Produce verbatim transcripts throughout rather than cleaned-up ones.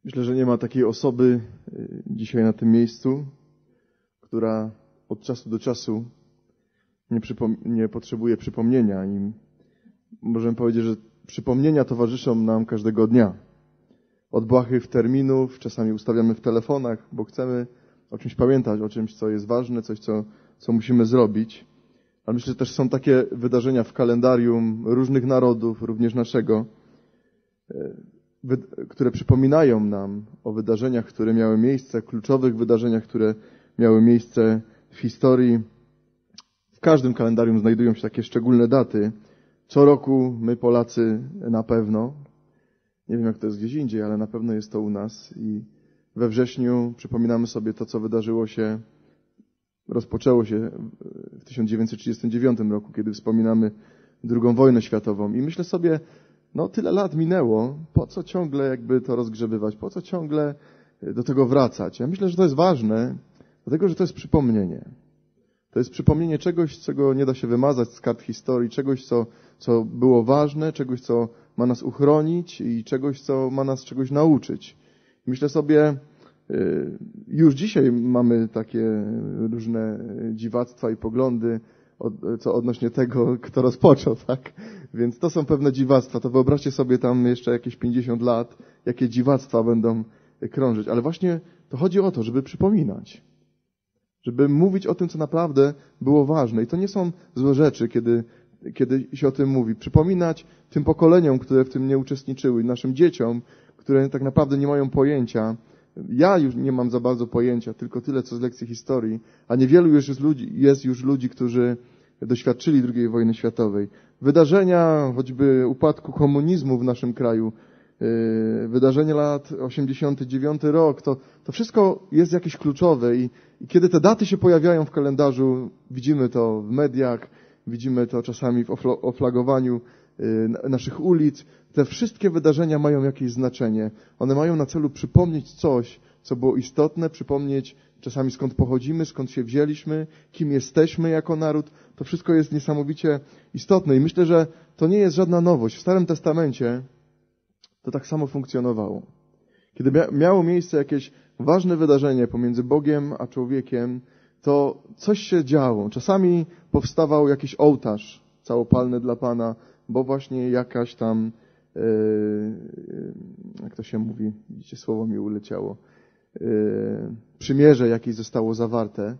Myślę, że nie ma takiej osoby dzisiaj na tym miejscu, która od czasu do czasu nie, przypom- nie potrzebuje przypomnienia i możemy powiedzieć, że przypomnienia towarzyszą nam każdego dnia. Od błahych terminów, czasami ustawiamy w telefonach, bo chcemy o czymś pamiętać, o czymś, co jest ważne, coś, co, co musimy zrobić. Ale myślę, że też są takie wydarzenia w kalendarium różnych narodów, również naszego, które przypominają nam o wydarzeniach, które miały miejsce, kluczowych wydarzeniach, które miały miejsce w historii. W każdym kalendarium znajdują się takie szczególne daty. Co roku my, Polacy, na pewno, nie wiem jak to jest gdzieś indziej, ale na pewno jest to u nas i we wrześniu przypominamy sobie to, co wydarzyło się, rozpoczęło się w tysiąc dziewięćset trzydziestym dziewiątym roku, kiedy wspominamy drugą wojnę światową. I myślę sobie, no tyle lat minęło, po co ciągle jakby to rozgrzebywać, po co ciągle do tego wracać? Ja myślę, że to jest ważne, dlatego że to jest przypomnienie. To jest przypomnienie czegoś, czego nie da się wymazać z kart historii, czegoś, co, co było ważne, czegoś, co ma nas uchronić i czegoś, co ma nas czegoś nauczyć. Myślę sobie, już dzisiaj mamy takie różne dziwactwa i poglądy, co odnośnie tego, kto rozpoczął, tak? Więc to są pewne dziwactwa. To wyobraźcie sobie tam jeszcze jakieś pięćdziesiąt lat, jakie dziwactwa będą krążyć. Ale właśnie to chodzi o to, żeby przypominać. Żeby mówić o tym, co naprawdę było ważne. I to nie są złe rzeczy, kiedy, kiedy się o tym mówi. Przypominać tym pokoleniom, które w tym nie uczestniczyły, naszym dzieciom, które tak naprawdę nie mają pojęcia. Ja już nie mam za bardzo pojęcia, tylko tyle, co z lekcji historii, a niewielu już jest ludzi, jest już ludzi, którzy doświadczyli drugiej wojny światowej. Wydarzenia, choćby upadku komunizmu w naszym kraju, wydarzenia lat osiemdziesiąty dziewiąty rok, to, to wszystko jest jakieś kluczowe i, i kiedy te daty się pojawiają w kalendarzu, widzimy to w mediach, widzimy to czasami w oflagowaniu naszych ulic. Te wszystkie wydarzenia mają jakieś znaczenie. One mają na celu przypomnieć coś, co było istotne, przypomnieć czasami skąd pochodzimy, skąd się wzięliśmy, kim jesteśmy jako naród. To wszystko jest niesamowicie istotne i myślę, że to nie jest żadna nowość. W Starym Testamencie to tak samo funkcjonowało. Kiedy miało miejsce jakieś ważne wydarzenie pomiędzy Bogiem a człowiekiem, to coś się działo. Czasami powstawał jakiś ołtarz całopalny dla Pana, bo właśnie jakaś tam, yy, jak to się mówi, widzicie, słowo mi uleciało, yy, przymierze jakieś zostało zawarte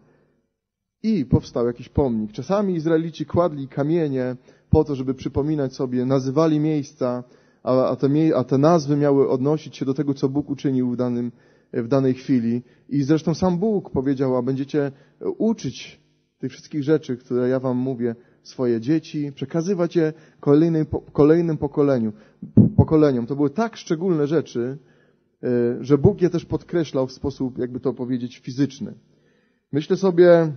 i powstał jakiś pomnik. Czasami Izraelici kładli kamienie po to, żeby przypominać sobie, nazywali miejsca, a, a, te, a te nazwy miały odnosić się do tego, co Bóg uczynił w, danym, w danej chwili. I zresztą sam Bóg powiedział, a będziecie uczyć tych wszystkich rzeczy, które ja wam mówię, swoje dzieci, przekazywać je kolejnym, kolejnym pokoleniu, pokoleniom. To były tak szczególne rzeczy, że Bóg je też podkreślał w sposób, jakby to powiedzieć, fizyczny. Myślę sobie,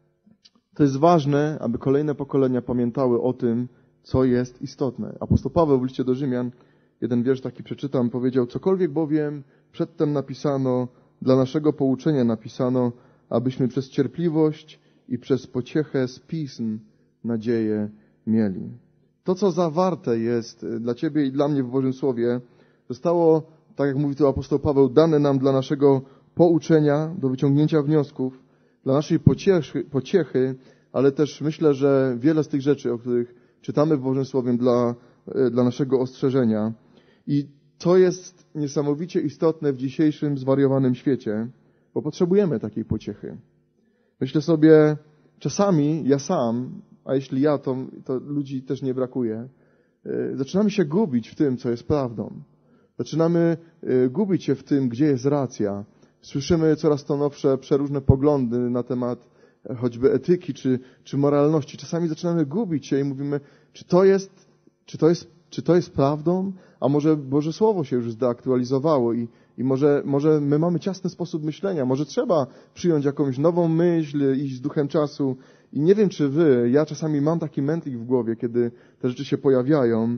to jest ważne, aby kolejne pokolenia pamiętały o tym, co jest istotne. Apostoł Paweł w liście do Rzymian, jeden wiersz taki przeczytam, powiedział, cokolwiek bowiem przedtem napisano, dla naszego pouczenia napisano, abyśmy przez cierpliwość i przez pociechę z pism nadzieję mieli. To, co zawarte jest dla Ciebie i dla mnie w Bożym Słowie, zostało, tak jak mówi tu apostoł Paweł, dane nam dla naszego pouczenia, do wyciągnięcia wniosków, dla naszej pociechy, pociechy, ale też myślę, że wiele z tych rzeczy, o których czytamy w Bożym Słowie, dla, dla naszego ostrzeżenia. I to jest niesamowicie istotne w dzisiejszym zwariowanym świecie, bo potrzebujemy takiej pociechy. Myślę sobie, czasami ja sam, a jeśli ja, to, to ludzi też nie brakuje, zaczynamy się gubić w tym, co jest prawdą. Zaczynamy gubić się w tym, gdzie jest racja. Słyszymy coraz to nowsze, przeróżne poglądy na temat choćby etyki czy, czy moralności. Czasami zaczynamy gubić się i mówimy, czy to jest, czy to jest, czy to jest prawdą? A może Boże Słowo się już zdeaktualizowało i, i może, może my mamy ciasny sposób myślenia, może trzeba przyjąć jakąś nową myśl, iść z duchem czasu. I nie wiem, czy wy, ja czasami mam taki mętlik w głowie, kiedy te rzeczy się pojawiają,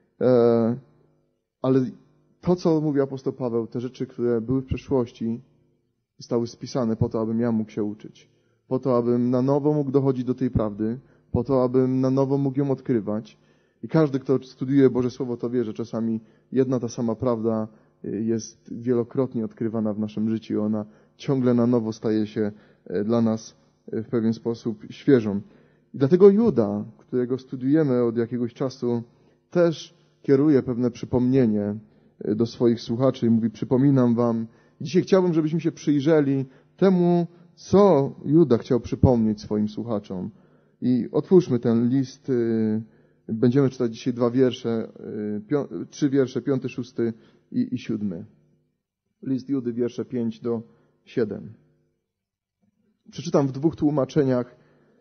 e, ale to, co mówi apostoł Paweł, te rzeczy, które były w przeszłości, zostały spisane po to, abym ja mógł się uczyć. Po to, abym na nowo mógł dochodzić do tej prawdy, po to, abym na nowo mógł ją odkrywać. I każdy, kto studiuje Boże Słowo, to wie, że czasami jedna ta sama prawda jest wielokrotnie odkrywana w naszym życiu. Ona ciągle na nowo staje się dla nas w pewien sposób świeżą. I dlatego Juda, którego studiujemy od jakiegoś czasu, też kieruje pewne przypomnienie do swoich słuchaczy i mówi: przypominam wam. Dzisiaj chciałbym, żebyśmy się przyjrzeli temu, co Juda chciał przypomnieć swoim słuchaczom. I otwórzmy ten list. Będziemy czytać dzisiaj dwa wiersze, pią- trzy wiersze, piąty, szósty i, i siódmy. List Judy, wiersze pięć do siedem. Przeczytam w dwóch tłumaczeniach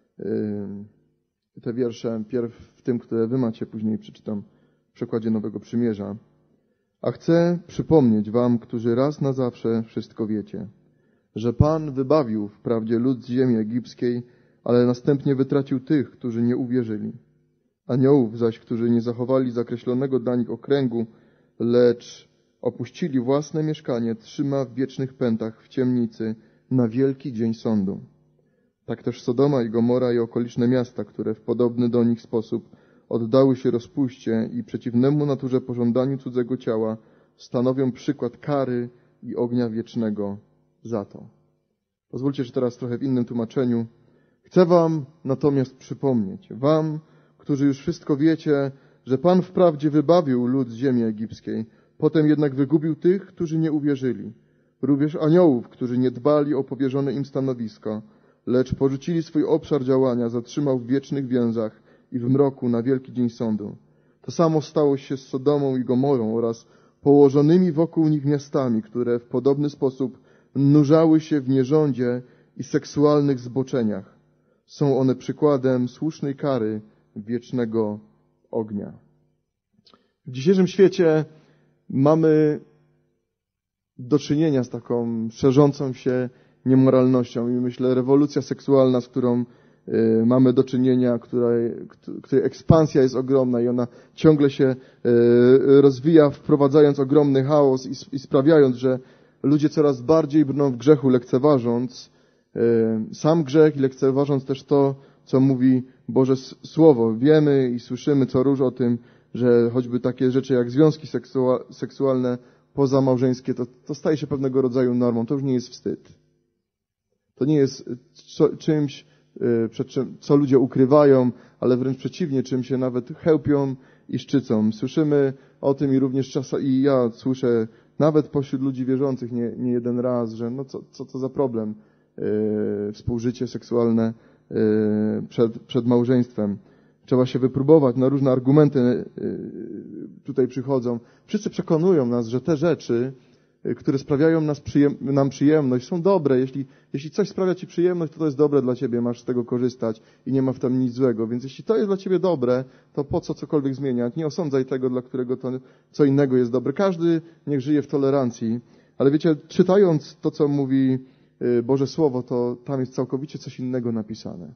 te wiersze. Pierw w tym, które wy macie, później przeczytam w przekładzie Nowego Przymierza. A chcę przypomnieć wam, którzy raz na zawsze wszystko wiecie, że Pan wybawił wprawdzie lud z ziemi egipskiej, ale następnie wytracił tych, którzy nie uwierzyli. Aniołów zaś, którzy nie zachowali zakreślonego dla nich okręgu, lecz opuścili własne mieszkanie, trzyma w wiecznych pętach w ciemnicy na wielki dzień sądu. Tak też Sodoma i Gomora i okoliczne miasta, które w podobny do nich sposób oddały się rozpuście i przeciwnemu naturze pożądaniu cudzego ciała, stanowią przykład kary i ognia wiecznego za to. Pozwólcie, że teraz trochę w innym tłumaczeniu. Chcę wam natomiast przypomnieć, wam, którzy już wszystko wiecie, że Pan wprawdzie wybawił lud z ziemi egipskiej, potem jednak wygubił tych, którzy nie uwierzyli. Również aniołów, którzy nie dbali o powierzone im stanowisko, lecz porzucili swój obszar działania, zatrzymał w wiecznych więzach i w mroku na wielki dzień sądu. To samo stało się z Sodomą i Gomorą oraz położonymi wokół nich miastami, które w podobny sposób nurzały się w nierządzie i seksualnych zboczeniach. Są one przykładem słusznej kary wiecznego ognia. W dzisiejszym świecie mamy do czynienia z taką szerzącą się niemoralnością i myślę, rewolucja seksualna, z którą y, mamy do czynienia, której, której ekspansja jest ogromna i ona ciągle się y, rozwija, wprowadzając ogromny chaos i, i sprawiając, że ludzie coraz bardziej brną w grzechu, lekceważąc y, sam grzech i lekceważąc też to, co mówi Boże Słowo. Wiemy i słyszymy co róż o tym, że choćby takie rzeczy jak związki seksua- seksualne pozamałżeńskie, to, to staje się pewnego rodzaju normą. To już nie jest wstyd. To nie jest co, czymś, yy, przed czym, co ludzie ukrywają, ale wręcz przeciwnie, czym się nawet chełpią i szczycą. Słyszymy o tym i również czasami, i ja słyszę nawet pośród ludzi wierzących nie, nie jeden raz, że no co, co to za problem, yy, współżycie seksualne yy, przed, przed małżeństwem. Trzeba się wypróbować, na różne argumenty tutaj przychodzą. Wszyscy przekonują nas, że te rzeczy, które sprawiają nas przyjem- nam przyjemność, są dobre. Jeśli, jeśli coś sprawia ci przyjemność, to to jest dobre dla ciebie, masz z tego korzystać i nie ma w tym nic złego. Więc jeśli to jest dla ciebie dobre, to po co cokolwiek zmieniać? Nie osądzaj tego, dla którego to co innego jest dobre. Każdy niech żyje w tolerancji. Ale wiecie, czytając to, co mówi Boże Słowo, to tam jest całkowicie coś innego napisane.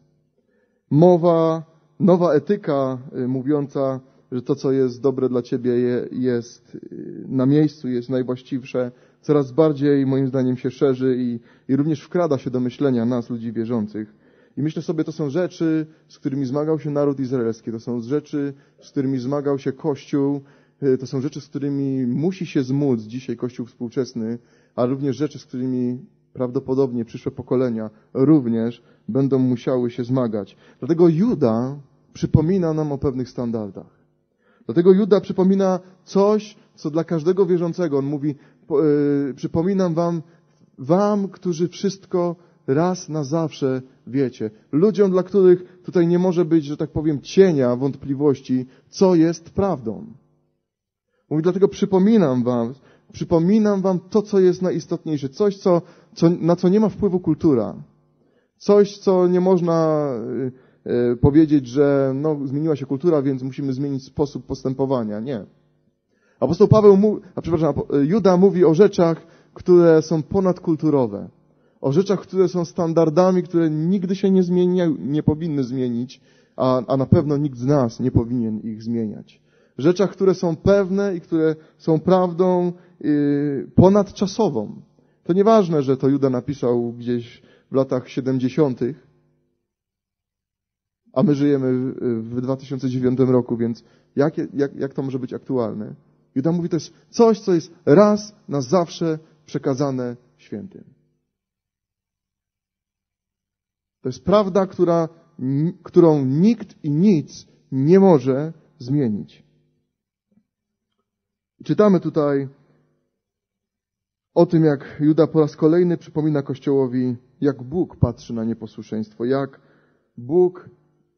Mowa, nowa etyka mówiąca, że to, co jest dobre dla ciebie, jest na miejscu, jest najwłaściwsze, coraz bardziej, moim zdaniem, się szerzy i, i również wkrada się do myślenia nas, ludzi wierzących. I myślę sobie, to są rzeczy, z którymi zmagał się naród izraelski, to są rzeczy, z którymi zmagał się Kościół, to są rzeczy, z którymi musi się zmóc dzisiaj Kościół współczesny, a również rzeczy, z którymi prawdopodobnie przyszłe pokolenia również będą musiały się zmagać. Dlatego Juda przypomina nam o pewnych standardach. Dlatego Juda przypomina coś, co dla każdego wierzącego. On mówi, yy, przypominam wam, wam, którzy wszystko raz na zawsze wiecie. Ludziom, dla których tutaj nie może być, że tak powiem, cienia wątpliwości, co jest prawdą. Mówi, dlatego przypominam wam, przypominam wam to, co jest najistotniejsze. Coś, co, co, na co nie ma wpływu kultura. Coś, co nie można y, powiedzieć, że no, zmieniła się kultura, więc musimy zmienić sposób postępowania. Nie. Apostoł Paweł, mu, a przepraszam, Juda mówi o rzeczach, które są ponadkulturowe. O rzeczach, które są standardami, które nigdy się nie zmieniają, nie powinny zmienić, a, a na pewno nikt z nas nie powinien ich zmieniać. Rzeczach, które są pewne i które są prawdą y, ponadczasową. To nieważne, że to Juda napisał gdzieś w latach siedemdziesiątych, a my żyjemy w dwa tysiące dziewiątym roku, więc jak, jak, jak to może być aktualne? Juda mówi, to jest coś, co jest raz na zawsze przekazane świętym. To jest prawda, która, którą nikt i nic nie może zmienić. Czytamy tutaj o tym, jak Juda po raz kolejny przypomina Kościołowi, jak Bóg patrzy na nieposłuszeństwo, jak Bóg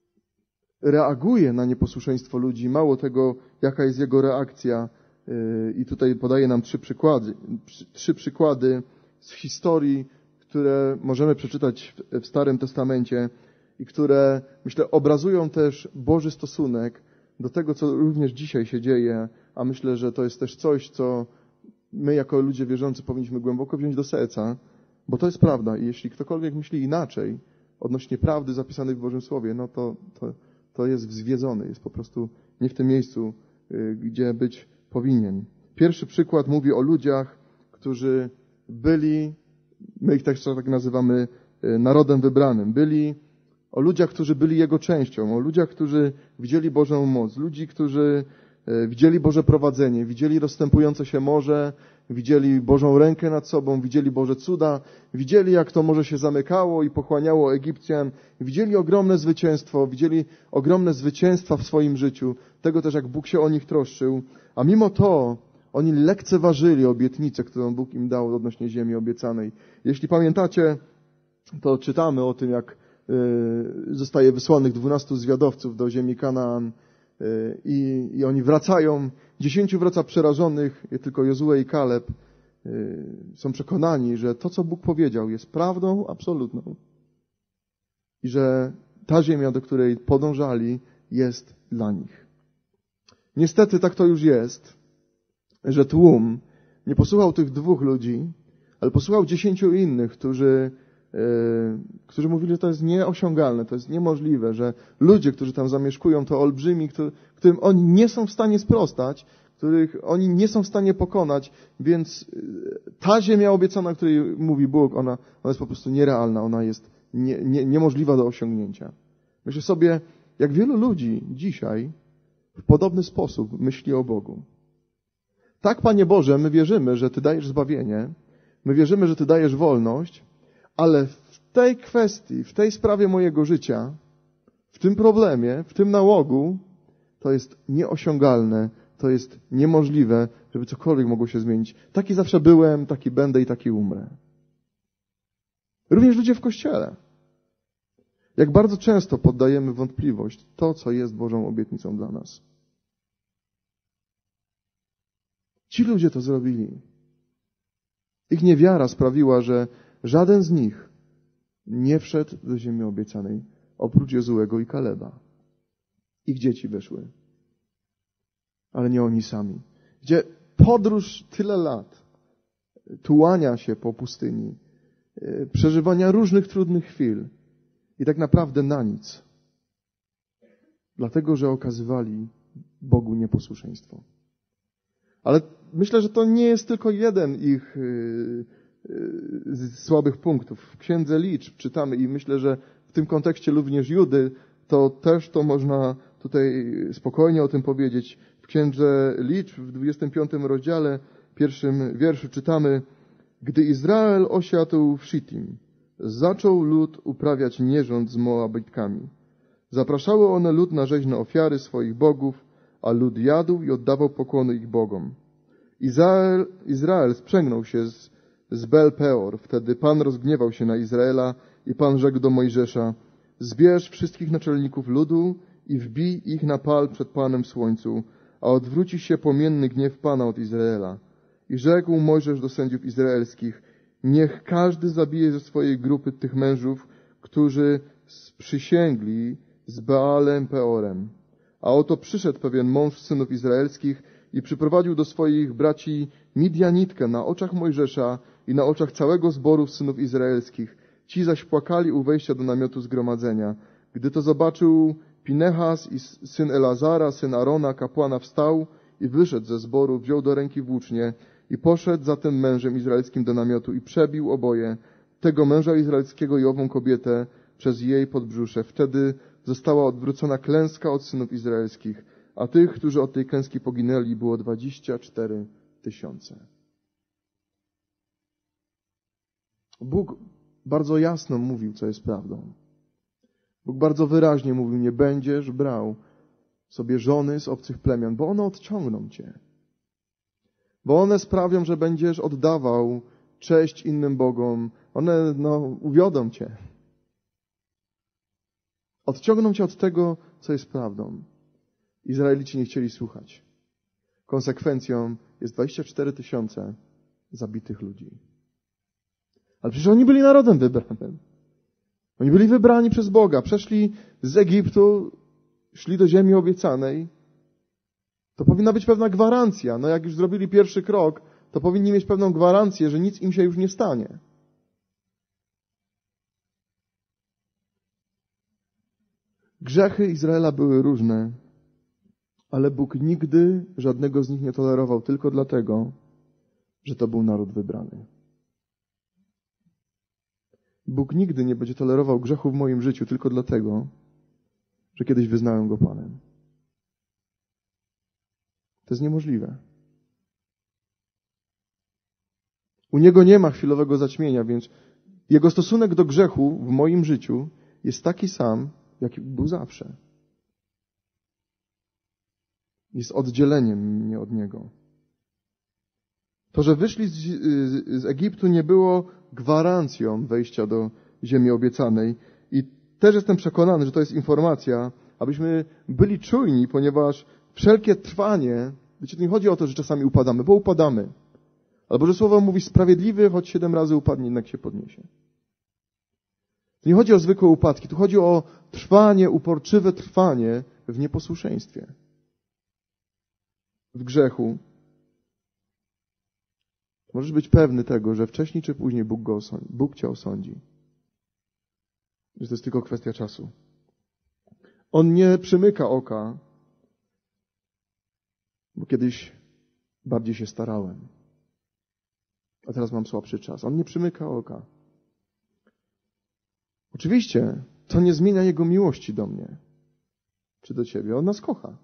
reaguje na nieposłuszeństwo ludzi. Mało tego, jaka jest Jego reakcja. I tutaj podaje nam trzy przykłady, trzy przykłady z historii, które możemy przeczytać w Starym Testamencie i które, myślę, obrazują też Boży stosunek do tego, co również dzisiaj się dzieje, a myślę, że to jest też coś, co my jako ludzie wierzący powinniśmy głęboko wziąć do serca, bo to jest prawda i jeśli ktokolwiek myśli inaczej odnośnie prawdy zapisanej w Bożym Słowie, no to, to, to jest zwiedzony, jest po prostu nie w tym miejscu, gdzie być powinien. Pierwszy przykład mówi o ludziach, którzy byli, my ich też tak nazywamy narodem wybranym, byli o ludziach, którzy byli Jego częścią, o ludziach, którzy widzieli Bożą moc, ludzi, którzy widzieli Boże prowadzenie, widzieli rozstępujące się morze, widzieli Bożą rękę nad sobą, widzieli Boże cuda, widzieli, jak to morze się zamykało i pochłaniało Egipcjan, widzieli ogromne zwycięstwo, widzieli ogromne zwycięstwa w swoim życiu, tego też, jak Bóg się o nich troszczył, a mimo to oni lekceważyli obietnicę, którą Bóg im dał odnośnie ziemi obiecanej. Jeśli pamiętacie, to czytamy o tym, jak zostaje wysłanych dwunastu zwiadowców do ziemi Kanaan i, i oni wracają. Dziesięciu wraca przerażonych, tylko Jozue i Kaleb są przekonani, że to, co Bóg powiedział, jest prawdą absolutną i że ta ziemia, do której podążali, jest dla nich. Niestety tak to już jest, że tłum nie posłuchał tych dwóch ludzi, ale posłuchał dziesięciu innych, którzy Yy, którzy mówili, że to jest nieosiągalne, to jest niemożliwe, że ludzie, którzy tam zamieszkują, to olbrzymi, który, którym oni nie są w stanie sprostać, których oni nie są w stanie pokonać, więc ta ziemia obiecana, o której mówi Bóg, ona, ona jest po prostu nierealna, ona jest nie, nie, niemożliwa do osiągnięcia. Myślę sobie, jak wielu ludzi dzisiaj w podobny sposób myśli o Bogu. Tak, Panie Boże, my wierzymy, że Ty dajesz zbawienie, my wierzymy, że Ty dajesz wolność, ale w tej kwestii, w tej sprawie mojego życia, w tym problemie, w tym nałogu, to jest nieosiągalne, to jest niemożliwe, żeby cokolwiek mogło się zmienić. Taki zawsze byłem, taki będę i taki umrę. Również ludzie w Kościele. Jak bardzo często poddajemy wątpliwość to, co jest Bożą obietnicą dla nas. Ci ludzie to zrobili. Ich niewiara sprawiła, że żaden z nich nie wszedł do ziemi obiecanej, oprócz Jozuego i Kaleba. Ich dzieci weszły. Ale nie oni sami. Gdzie podróż tyle lat, tułania się po pustyni, przeżywania różnych trudnych chwil i tak naprawdę na nic. Dlatego, że okazywali Bogu nieposłuszeństwo. Ale myślę, że to nie jest tylko jeden ich z słabych punktów. W Księdze Liczb czytamy i myślę, że w tym kontekście również Judy, to też to można tutaj spokojnie o tym powiedzieć. W Księdze Liczb w dwudziestym piątym rozdziale, pierwszym wierszu czytamy: Gdy Izrael osiadł w Shittim, zaczął lud uprawiać nierząd z Moabitkami. Zapraszały one lud na rzeźne ofiary swoich bogów, a lud jadł i oddawał pokłony ich bogom. Izrael, Izrael sprzęgnął się z z Bel Peor. Wtedy Pan rozgniewał się na Izraela i Pan rzekł do Mojżesza: Zbierz wszystkich naczelników ludu i wbij ich na pal przed Panem w słońcu, a odwróci się płomienny gniew Pana od Izraela. I rzekł Mojżesz do sędziów izraelskich: Niech każdy zabije ze swojej grupy tych mężów, którzy sprzysięgli z Baalem Peorem. A oto przyszedł pewien mąż synów izraelskich i przyprowadził do swoich braci Midianitkę na oczach Mojżesza i na oczach całego zboru synów izraelskich. Ci zaś płakali u wejścia do namiotu zgromadzenia. Gdy to zobaczył Pinehas i syn Elazara, syn Arona, kapłana, wstał i wyszedł ze zboru, wziął do ręki włócznie i poszedł za tym mężem izraelskim do namiotu i przebił oboje, tego męża izraelskiego i ową kobietę, przez jej podbrzusze. Wtedy została odwrócona klęska od synów izraelskich, a tych, którzy od tej klęski poginęli, było dwadzieścia cztery tysiące. Bóg bardzo jasno mówił, co jest prawdą. Bóg bardzo wyraźnie mówił, nie będziesz brał sobie żony z obcych plemion, bo one odciągną cię. Bo one sprawią, że będziesz oddawał cześć innym bogom. One, no, uwiodą cię. Odciągną cię od tego, co jest prawdą. Izraelici nie chcieli słuchać. Konsekwencją jest dwadzieścia cztery tysiące zabitych ludzi. Ale przecież oni byli narodem wybranym. Oni byli wybrani przez Boga. Przeszli z Egiptu, szli do ziemi obiecanej. To powinna być pewna gwarancja. No jak już zrobili pierwszy krok, to powinni mieć pewną gwarancję, że nic im się już nie stanie. Grzechy Izraela były różne, ale Bóg nigdy żadnego z nich nie tolerował tylko dlatego, że to był naród wybrany. Bóg nigdy nie będzie tolerował grzechu w moim życiu tylko dlatego, że kiedyś wyznałem Go Panem. To jest niemożliwe. U Niego nie ma chwilowego zaćmienia, więc Jego stosunek do grzechu w moim życiu jest taki sam, jaki był zawsze. Jest oddzieleniem mnie od Niego. To, że wyszli z, z Egiptu, nie było gwarancją wejścia do ziemi obiecanej. I też jestem przekonany, że to jest informacja, abyśmy byli czujni, ponieważ wszelkie trwanie, wiecie, to nie chodzi o to, że czasami upadamy, bo upadamy. Ale Boże Słowo mówi, sprawiedliwy, choć siedem razy upadnie, jednak się podniesie. To nie chodzi o zwykłe upadki, tu chodzi o trwanie, uporczywe trwanie w nieposłuszeństwie, w grzechu. Możesz być pewny tego, że wcześniej czy później Bóg, go osądzi, Bóg cię osądzi. Że to jest tylko kwestia czasu. On nie przymyka oka, bo kiedyś bardziej się starałem, a teraz mam słabszy czas. On nie przymyka oka. Oczywiście to nie zmienia Jego miłości do mnie czy do ciebie. On nas kocha.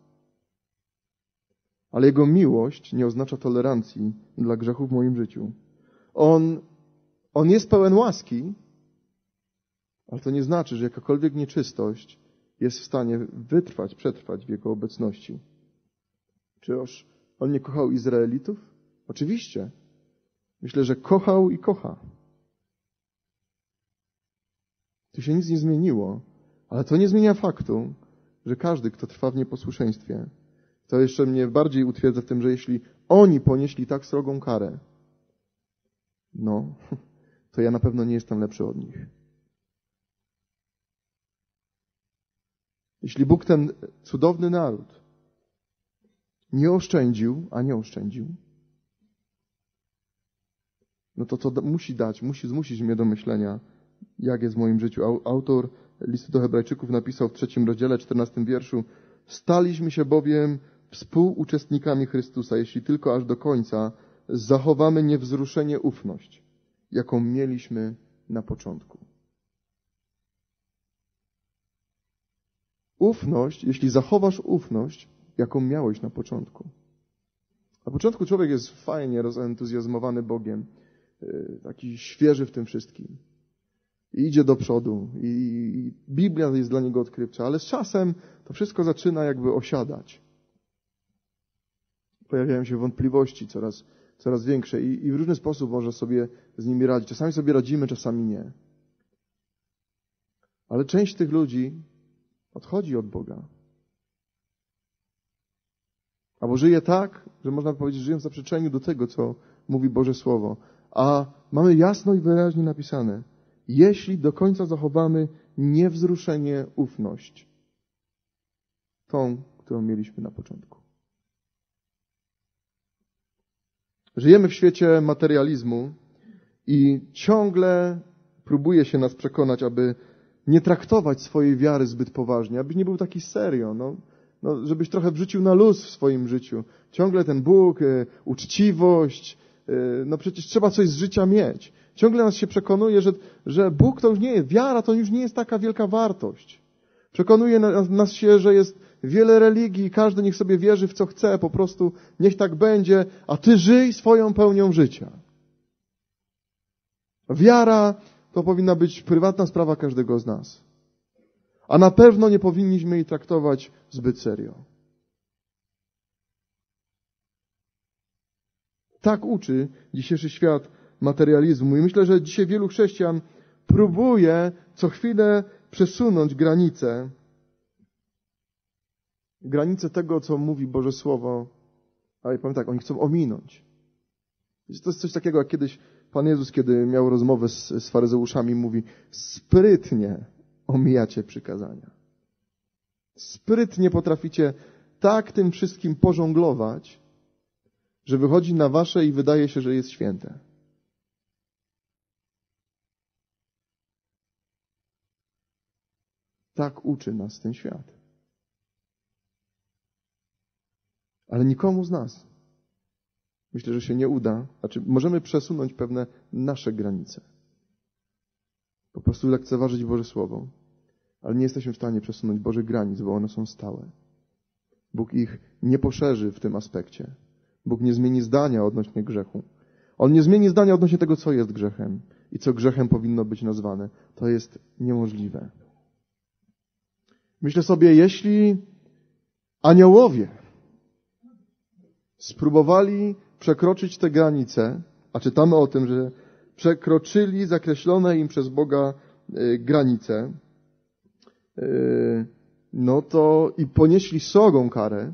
Ale Jego miłość nie oznacza tolerancji dla grzechu w moim życiu. On, on jest pełen łaski, ale to nie znaczy, że jakakolwiek nieczystość jest w stanie wytrwać, przetrwać w Jego obecności. Czyż On nie kochał Izraelitów? Oczywiście. Myślę, że kochał i kocha. Tu się nic nie zmieniło, ale to nie zmienia faktu, że każdy, kto trwa w nieposłuszeństwie, to jeszcze mnie bardziej utwierdza w tym, że jeśli oni ponieśli tak srogą karę, no, to ja na pewno nie jestem lepszy od nich. Jeśli Bóg ten cudowny naród nie oszczędził, a nie oszczędził, no to to musi dać, musi zmusić mnie do myślenia, jak jest w moim życiu. Autor listu do Hebrajczyków napisał w trzecim rozdziale, czternastym wierszu: staliśmy się bowiem współuczestnikami Chrystusa, jeśli tylko aż do końca zachowamy niewzruszenie ufność, jaką mieliśmy na początku. Ufność, jeśli zachowasz ufność, jaką miałeś na początku. Na początku człowiek jest fajnie rozentuzjazmowany Bogiem, taki świeży w tym wszystkim. I idzie do przodu i Biblia jest dla niego odkrywcza, ale z czasem to wszystko zaczyna jakby osiadać. Pojawiają się wątpliwości coraz, coraz większe i, i w różny sposób można sobie z nimi radzić. Czasami sobie radzimy, czasami nie. Ale część tych ludzi odchodzi od Boga. Albo żyje tak, że można powiedzieć, że żyją w zaprzeczeniu do tego, co mówi Boże Słowo. A mamy jasno i wyraźnie napisane: jeśli do końca zachowamy niewzruszenie ufność, tą, którą mieliśmy na początku. Żyjemy w świecie materializmu i ciągle próbuje się nas przekonać, aby nie traktować swojej wiary zbyt poważnie, abyś nie był taki serio, no, no, żebyś trochę wrzucił na luz w swoim życiu. Ciągle ten Bóg, y, uczciwość, y, no przecież trzeba coś z życia mieć. Ciągle nas się przekonuje, że, że Bóg to już nie jest, wiara to już nie jest taka wielka wartość. Przekonuje nas się, że jest wiele religii, każdy niech sobie wierzy w co chce, po prostu niech tak będzie, a ty żyj swoją pełnią życia. Wiara to powinna być prywatna sprawa każdego z nas. A na pewno nie powinniśmy jej traktować zbyt serio. Tak uczy dzisiejszy świat materializmu. I myślę, że dzisiaj wielu chrześcijan próbuje co chwilę przesunąć granice, granice tego, co mówi Boże Słowo. Ale powiem tak, oni chcą ominąć. To jest coś takiego, jak kiedyś Pan Jezus, kiedy miał rozmowę z, z faryzeuszami, mówi: sprytnie omijacie przykazania. Sprytnie potraficie tak tym wszystkim pożonglować, że wychodzi na wasze i wydaje się, że jest święte. Tak uczy nas ten świat. Ale nikomu z nas, myślę, że się nie uda. Znaczy, możemy przesunąć pewne nasze granice. Po prostu lekceważyć Boże Słowo. Ale nie jesteśmy w stanie przesunąć Bożych granic, bo one są stałe. Bóg ich nie poszerzy w tym aspekcie. Bóg nie zmieni zdania odnośnie grzechu. On nie zmieni zdania odnośnie tego, co jest grzechem i co grzechem powinno być nazwane. To jest niemożliwe. Myślę sobie, jeśli aniołowie spróbowali przekroczyć te granice, a czytamy o tym, że przekroczyli zakreślone im przez Boga y, granice, y, no to i ponieśli srogą karę,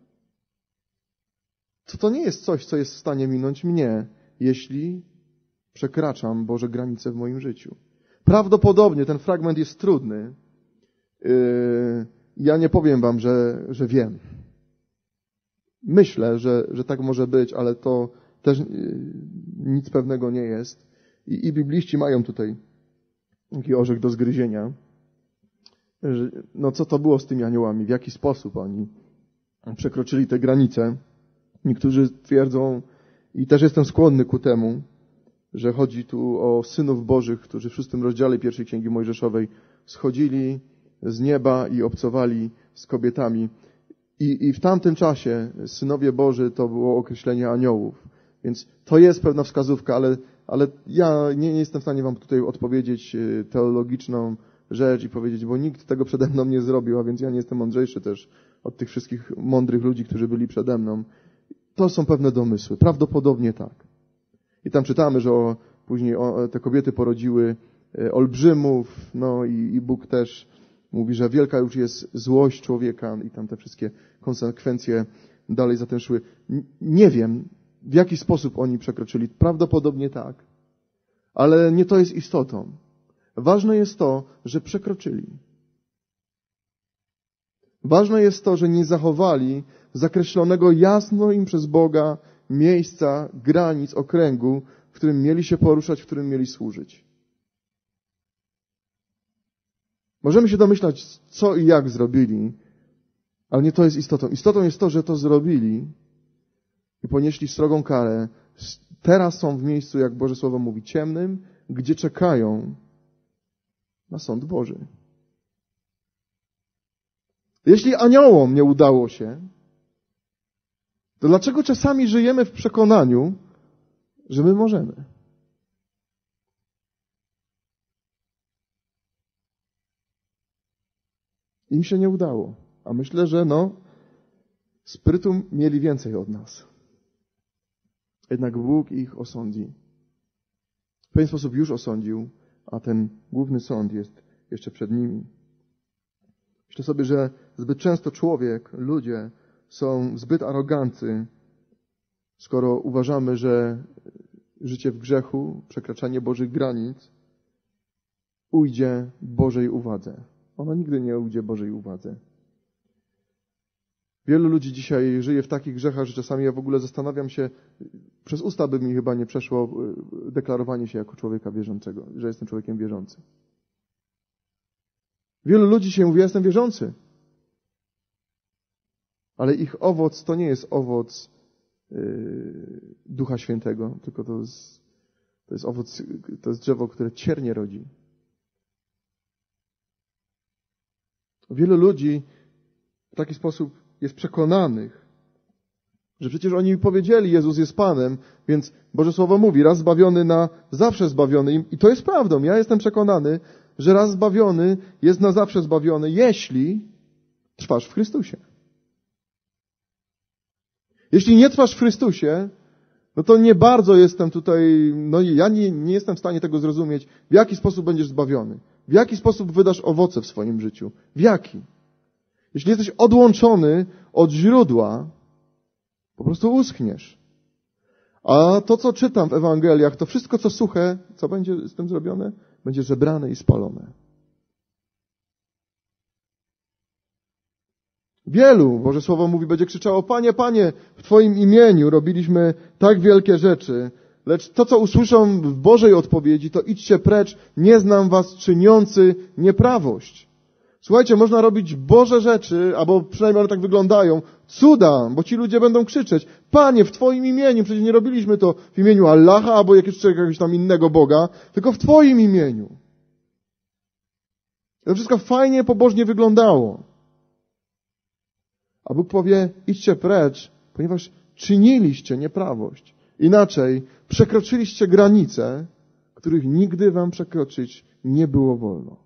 to to nie jest coś, co jest w stanie minąć mnie, jeśli przekraczam Boże granice w moim życiu. Prawdopodobnie ten fragment jest trudny. Y, ja nie powiem wam, że, że wiem. Myślę, że, że tak może być, ale to też nic pewnego nie jest. I, i bibliści mają tutaj taki orzech do zgryzienia. Że, no co to było z tymi aniołami? W jaki sposób oni przekroczyli te granice? Niektórzy twierdzą, i też jestem skłonny ku temu, że chodzi tu o synów bożych, którzy w szóstym rozdziale pierwszej Księgi Mojżeszowej schodzili z nieba i obcowali z kobietami. I, I w tamtym czasie synowie Boży to było określenie aniołów. Więc to jest pewna wskazówka, ale, ale ja nie, nie jestem w stanie wam tutaj odpowiedzieć teologiczną rzecz i powiedzieć, bo nikt tego przede mną nie zrobił, a więc ja nie jestem mądrzejszy też od tych wszystkich mądrych ludzi, którzy byli przede mną. To są pewne domysły. Prawdopodobnie tak. I tam czytamy, że o, później o, te kobiety porodziły olbrzymów, no i, i Bóg też mówi, że wielka już jest złość człowieka i tam te wszystkie konsekwencje dalej za tym szły. Nie wiem, w jaki sposób oni przekroczyli. Prawdopodobnie tak. Ale nie to jest istotą. Ważne jest to, że przekroczyli. Ważne jest to, że nie zachowali zakreślonego jasno im przez Boga miejsca, granic, okręgu, w którym mieli się poruszać, w którym mieli służyć. Możemy się domyślać, co i jak zrobili, ale nie to jest istotą. Istotą jest to, że to zrobili i ponieśli srogą karę. Teraz są w miejscu, jak Boże Słowo mówi, ciemnym, gdzie czekają na sąd Boży. Jeśli aniołom nie udało się, to dlaczego czasami żyjemy w przekonaniu, że my możemy? Im się nie udało. A myślę, że no, sprytu mieli więcej od nas. Jednak Bóg ich osądzi. W pewien sposób już osądził, a ten główny sąd jest jeszcze przed nimi. Myślę sobie, że zbyt często człowiek, ludzie są zbyt arogancy, skoro uważamy, że życie w grzechu, przekraczanie Bożych granic ujdzie Bożej uwadze. Ona nigdy nie ujdzie Bożej uwadze. Wielu ludzi dzisiaj żyje w takich grzechach, że czasami ja w ogóle zastanawiam się, przez usta by mi chyba nie przeszło deklarowanie się jako człowieka wierzącego, że jestem człowiekiem wierzącym. Wielu ludzi dzisiaj mówi, ja jestem wierzący. Ale ich owoc to nie jest owoc yy, Ducha Świętego, tylko to jest, to jest owoc, to jest drzewo, które ciernie rodzi. Wielu ludzi w taki sposób jest przekonanych, że przecież oni powiedzieli, Jezus jest Panem, więc Boże Słowo mówi, raz zbawiony na zawsze zbawiony. I to jest prawdą. Ja jestem przekonany, że raz zbawiony jest na zawsze zbawiony, jeśli trwasz w Chrystusie. Jeśli nie trwasz w Chrystusie, no to nie bardzo jestem tutaj, no ja nie, nie jestem w stanie tego zrozumieć, w jaki sposób będziesz zbawiony. W jaki sposób wydasz owoce w swoim życiu. W jaki? Jeśli jesteś odłączony od źródła, po prostu uschniesz. A to, co czytam w Ewangeliach, to wszystko, co suche, co będzie z tym zrobione? Będzie zebrane i spalone. Wielu, Boże Słowo mówi, będzie krzyczało, Panie, Panie, w Twoim imieniu robiliśmy tak wielkie rzeczy, lecz to, co usłyszą w Bożej odpowiedzi, to idźcie precz, nie znam was czyniący nieprawość. Słuchajcie, można robić Boże rzeczy, albo przynajmniej one tak wyglądają, cuda, bo ci ludzie będą krzyczeć, Panie, w Twoim imieniu, przecież nie robiliśmy to w imieniu Allaha, albo jakiegoś, jakiegoś tam innego Boga, tylko w Twoim imieniu. To wszystko fajnie, pobożnie wyglądało. A Bóg powie, idźcie precz, ponieważ czyniliście nieprawość. Inaczej, przekroczyliście granice, których nigdy wam przekroczyć nie było wolno.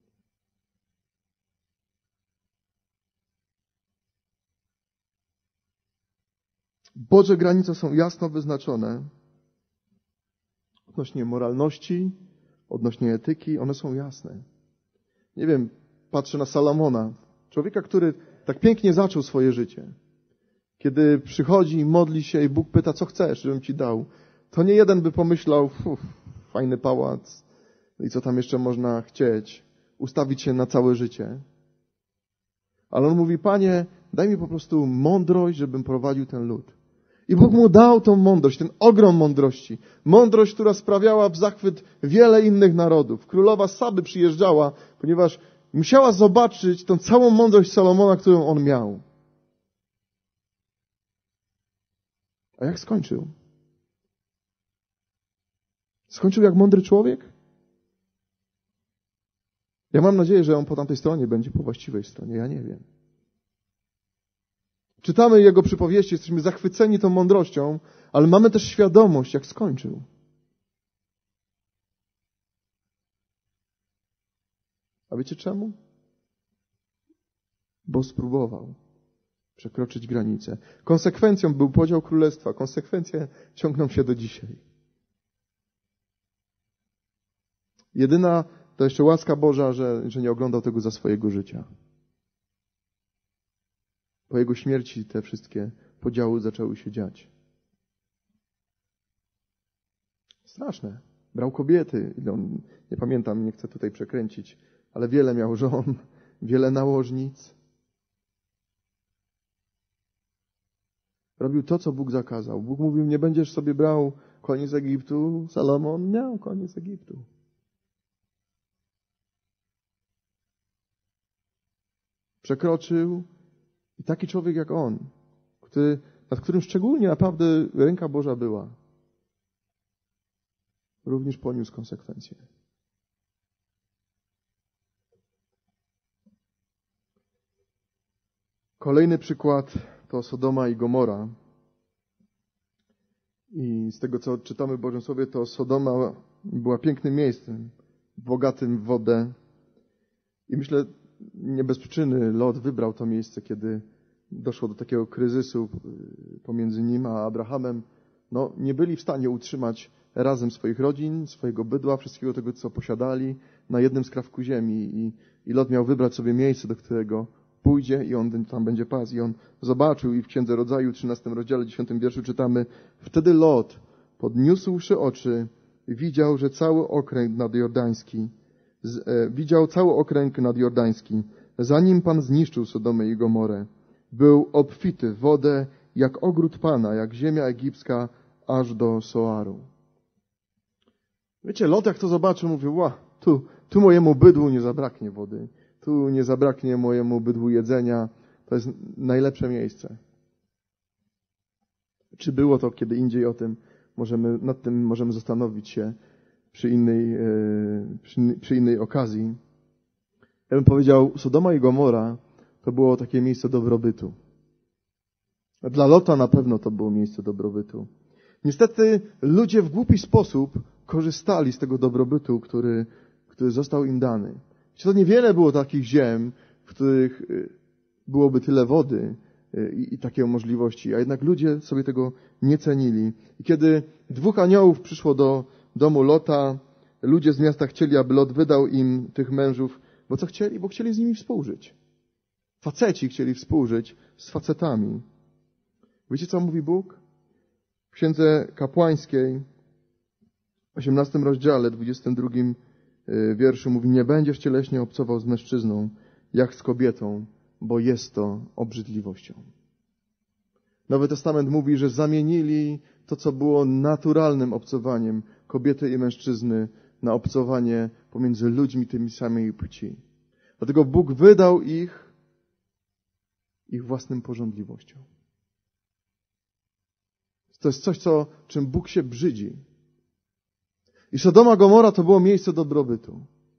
Boże granice są jasno wyznaczone odnośnie moralności, odnośnie etyki, one są jasne. Nie wiem, patrzę na Salomona, człowieka, który tak pięknie zaczął swoje życie. Kiedy przychodzi i modli się i Bóg pyta, co chcesz, żebym ci dał, to nie jeden by pomyślał, uff, fajny pałac i co tam jeszcze można chcieć, ustawić się na całe życie. Ale on mówi, Panie, daj mi po prostu mądrość, żebym prowadził ten lud. I Bóg mu dał tą mądrość, ten ogrom mądrości. Mądrość, która sprawiała w zachwyt wiele innych narodów. Królowa Saby przyjeżdżała, ponieważ musiała zobaczyć tą całą mądrość Salomona, którą on miał. A jak skończył? Skończył jak mądry człowiek? Ja mam nadzieję, że on po tamtej stronie będzie po właściwej stronie. Ja nie wiem. Czytamy jego przypowieści, jesteśmy zachwyceni tą mądrością, ale mamy też świadomość, jak skończył. A wiecie czemu? Bo spróbował przekroczyć granicę. Konsekwencją był podział królestwa. Konsekwencje ciągną się do dzisiaj. Jedyna to jeszcze łaska Boża, że, że nie oglądał tego za swojego życia. Po jego śmierci te wszystkie podziały zaczęły się dziać. Straszne. Brał kobiety. On, nie pamiętam, nie chcę tutaj przekręcić, ale wiele miał żon, wiele nałożnic. Robił to, co Bóg zakazał. Bóg mówił, nie będziesz sobie brał koni z Egiptu. Salomon miał konie z Egiptu. Przekroczył i taki człowiek jak on, który, nad którym szczególnie naprawdę ręka Boża była, również poniósł konsekwencje. Kolejny przykład to Sodoma i Gomora. I z tego, co czytamy w Bożym Słowie, to Sodoma była pięknym miejscem, bogatym w wodę. I myślę, nie bez przyczyny Lot wybrał to miejsce, kiedy doszło do takiego kryzysu pomiędzy nim a Abrahamem. No, nie byli w stanie utrzymać razem swoich rodzin, swojego bydła, wszystkiego tego, co posiadali, na jednym skrawku ziemi. I, i Lot miał wybrać sobie miejsce, do którego pójdzie i on tam będzie pas. I on zobaczył i w Księdze Rodzaju, trzynastym rozdziale, dziesiątym wierszu czytamy, wtedy Lot, podniósłszy oczy, widział, że cały okręg nadjordański, z, e, widział cały okręg nadjordański, zanim Pan zniszczył Sodomę i Gomorę. Był obfity w wodę, jak ogród Pana, jak ziemia egipska, aż do Soaru. Wiecie, Lot jak to zobaczył, mówił, ła, tu, tu mojemu bydłu nie zabraknie wody. Tu nie zabraknie mojemu bydłu jedzenia. To jest najlepsze miejsce. Czy było to kiedy indziej o tym? Możemy, nad tym możemy zastanowić się przy innej, przy, przy innej okazji. Ja bym powiedział, Sodoma i Gomora to było takie miejsce dobrobytu. Dla Lota na pewno to było miejsce dobrobytu. Niestety ludzie w głupi sposób korzystali z tego dobrobytu, który, który został im dany. To niewiele było takich ziem, w których byłoby tyle wody i, i takie możliwości, a jednak ludzie sobie tego nie cenili. I kiedy dwóch aniołów przyszło do domu Lota, ludzie z miasta chcieli, aby Lot wydał im tych mężów, bo co chcieli? Bo chcieli z nimi współżyć. Faceci chcieli współżyć z facetami. Wiecie, co mówi Bóg? W Księdze Kapłańskiej, w osiemnastym rozdziale, dwudziestym drugim wierszu mówi: nie będziesz cieleśnie obcował z mężczyzną, jak z kobietą, bo jest to obrzydliwością. Nowy Testament mówi, że zamienili to, co było naturalnym obcowaniem kobiety i mężczyzny, na obcowanie pomiędzy ludźmi tymi samej płci. Dlatego Bóg wydał ich ich własnym pożądliwościom. To jest coś, co, czym Bóg się brzydzi. I Sodoma Gomora to było miejsce dobrobytu.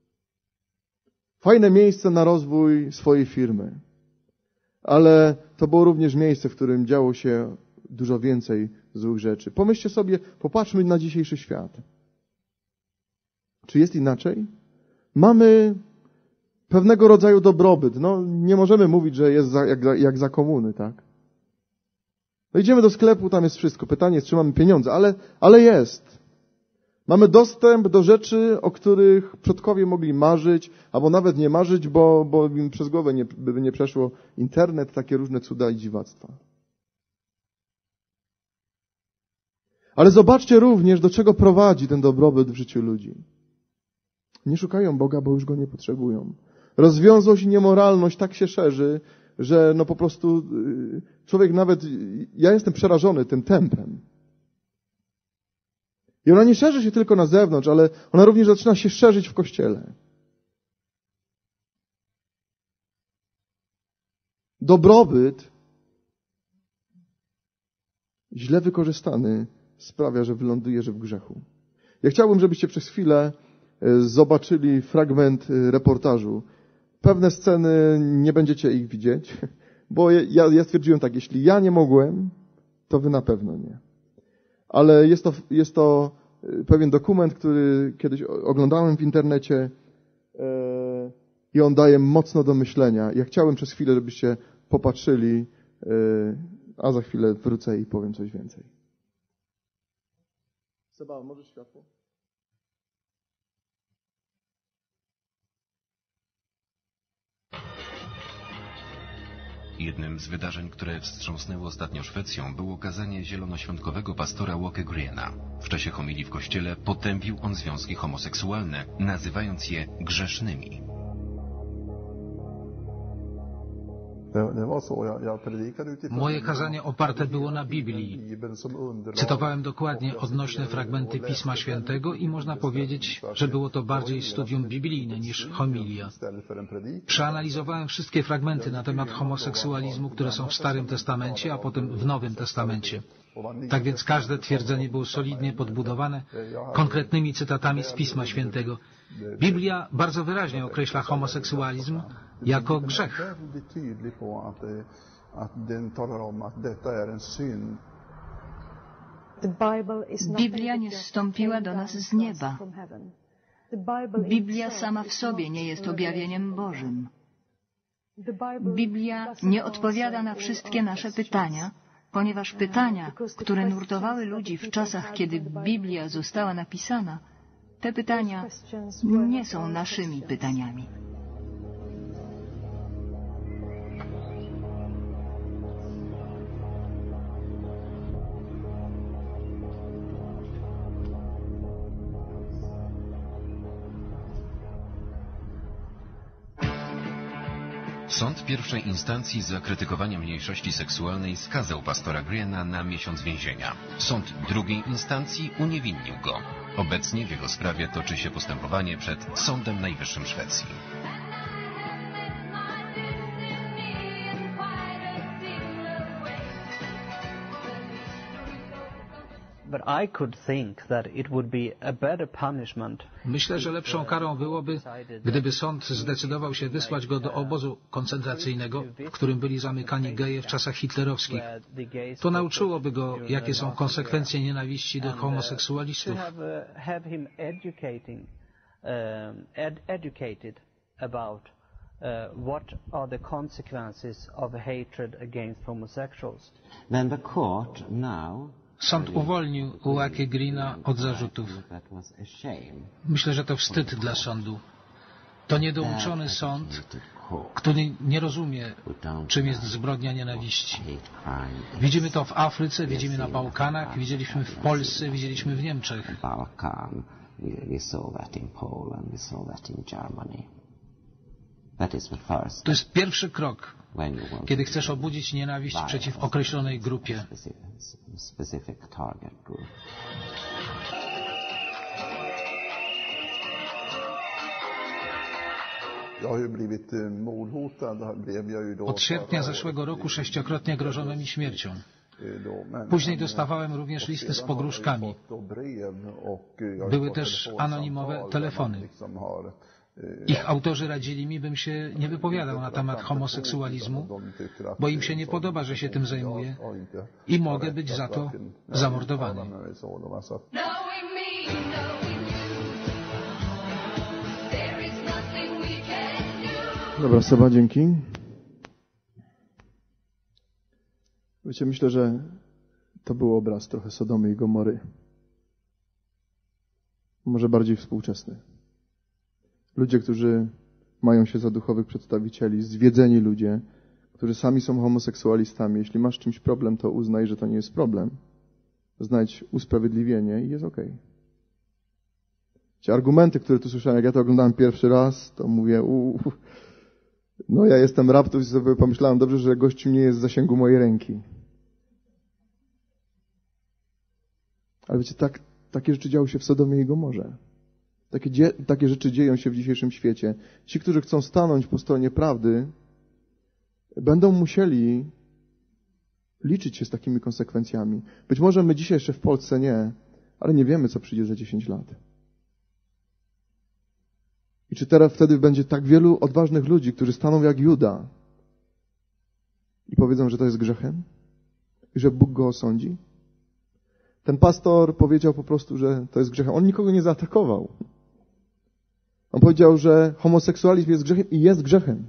Fajne miejsce na rozwój swojej firmy. Ale to było również miejsce, w którym działo się dużo więcej złych rzeczy. Pomyślcie sobie, popatrzmy na dzisiejszy świat. Czy jest inaczej? Mamy pewnego rodzaju dobrobyt. No, nie możemy mówić, że jest za, jak, jak za komuny, tak? No idziemy do sklepu, tam jest wszystko. Pytanie jest, czy mamy pieniądze, ale, ale jest. Mamy dostęp do rzeczy, o których przodkowie mogli marzyć, albo nawet nie marzyć, bo, bo im przez głowę nie, by nie przeszło internet, takie różne cuda i dziwactwa. Ale zobaczcie również, do czego prowadzi ten dobrobyt w życiu ludzi. Nie szukają Boga, bo już Go nie potrzebują. Rozwiązłość i niemoralność tak się szerzy, że no po prostu człowiek nawet... Ja jestem przerażony tym tempem. I ona nie szerzy się tylko na zewnątrz, ale ona również zaczyna się szerzyć w Kościele. Dobrobyt źle wykorzystany sprawia, że wylądujesz w grzechu. Ja chciałbym, żebyście przez chwilę zobaczyli fragment reportażu. Pewne sceny nie będziecie ich widzieć, bo ja, ja stwierdziłem tak, jeśli ja nie mogłem, to wy na pewno nie. Ale jest to, jest to pewien dokument, który kiedyś oglądałem w internecie i on daje mocno do myślenia. Ja chciałem przez chwilę, żebyście popatrzyli, a za chwilę wrócę i powiem coś więcej. Seba, możesz światło? Jednym z wydarzeń, które wstrząsnęło ostatnio Szwecją, było kazanie zielonoświątkowego pastora Åke Greena. W czasie homilii w kościele potępił on związki homoseksualne, nazywając je grzesznymi. Moje kazanie oparte było na Biblii. Cytowałem dokładnie odnośne fragmenty Pisma Świętego i można powiedzieć, że było to bardziej studium biblijne niż homilia. Przeanalizowałem wszystkie fragmenty na temat homoseksualizmu, które są w Starym Testamencie, a potem w Nowym Testamencie. Tak więc każde twierdzenie było solidnie podbudowane konkretnymi cytatami z Pisma Świętego. Biblia bardzo wyraźnie określa homoseksualizm jako grzech. Biblia nie zstąpiła do nas z nieba. Biblia sama w sobie nie jest objawieniem Bożym. Biblia nie odpowiada na wszystkie nasze pytania, ponieważ pytania, które nurtowały ludzi w czasach, kiedy Biblia została napisana, te pytania nie są naszymi pytaniami. Sąd pierwszej instancji za krytykowanie mniejszości seksualnej skazał pastora Greena na miesiąc więzienia. Sąd drugiej instancji uniewinnił go. Obecnie w jego sprawie toczy się postępowanie przed Sądem Najwyższym Szwecji. Myślę, że lepszą karą byłoby, gdyby sąd zdecydował się wysłać go do obozu koncentracyjnego, w którym byli zamykani geje w czasach hitlerowskich. To nauczyłoby go, jakie są konsekwencje nienawiści do homoseksualistów. What are the consequences of hatred against homosexuals? Then the court now Sąd uwolnił Uwake Greena od zarzutów. Myślę, że to wstyd dla sądu. To niedouczony sąd, który nie rozumie, czym jest zbrodnia nienawiści. Widzimy to w Afryce, widzimy na Bałkanach, widzieliśmy w Polsce, widzieliśmy w Niemczech. To jest pierwszy krok, kiedy chcesz obudzić nienawiść przeciw określonej grupie. Od sierpnia zeszłego roku sześciokrotnie grożono mi śmiercią. Później dostawałem również listy z pogróżkami. Były też anonimowe telefony. Ich autorzy radzili mi, bym się nie wypowiadał na temat homoseksualizmu, bo im się nie podoba, że się tym zajmuję i mogę być za to zamordowany. Dobra, Seba, dzięki. Wiecie, myślę, że to był obraz trochę Sodomy i Gomory. Może bardziej współczesny. Ludzie, którzy mają się za duchowych przedstawicieli, zwiedzeni ludzie, którzy sami są homoseksualistami. Jeśli masz czymś problem, to uznaj, że to nie jest problem. Znajdź usprawiedliwienie i jest okej. Ci argumenty, które tu słyszałem, jak ja to oglądałem pierwszy raz, to mówię, uuu, no ja jestem raptus i sobie pomyślałem, dobrze, że gościu nie jest w zasięgu mojej ręki. Ale wiecie, tak, takie rzeczy działy się w Sodomie i Gomorze. Takie, dzie- takie rzeczy dzieją się w dzisiejszym świecie. Ci, którzy chcą stanąć po stronie prawdy, będą musieli liczyć się z takimi konsekwencjami. Być może my dzisiaj jeszcze w Polsce nie, ale nie wiemy, co przyjdzie za dziesięć lat. I czy teraz wtedy będzie tak wielu odważnych ludzi, którzy staną jak Juda i powiedzą, że to jest grzechem i że Bóg go osądzi? Ten pastor powiedział po prostu, że to jest grzechem. On nikogo nie zaatakował. On powiedział, że homoseksualizm jest grzechem i jest grzechem.